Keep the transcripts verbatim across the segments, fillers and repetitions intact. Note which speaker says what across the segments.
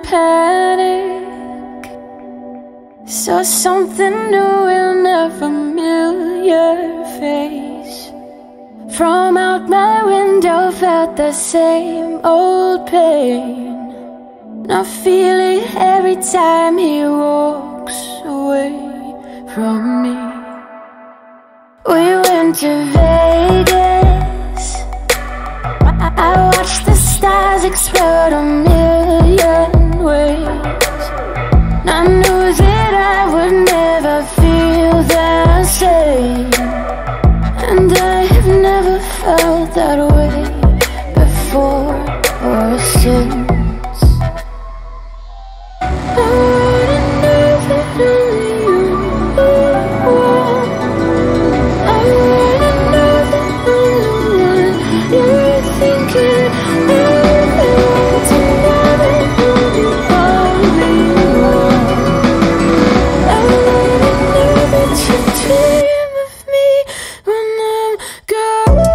Speaker 1: panic. Saw something new in a familiar face. From out my window felt the same old pain. And I feel it every time he walks away from me. We went to Vegas. I, I watched the stars explode a million ways. And I knew that I would never feel the same. And I have never felt that way before or since. I wanna know that only you want. I wanna know that I'm the one you're thinking of. To know that I'm the only one. I wanna know that you dream of me when I'm gone.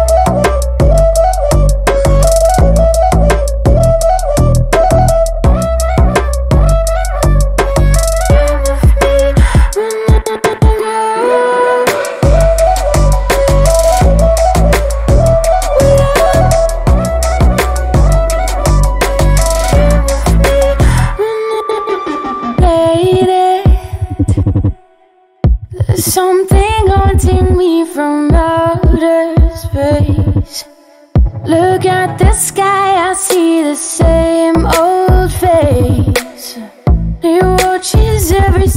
Speaker 1: There's something haunting me from outer space. Look at the sky, I see the same old face. He watches every